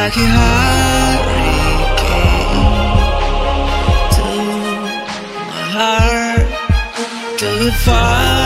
like a hurricane to my heart, till it falls.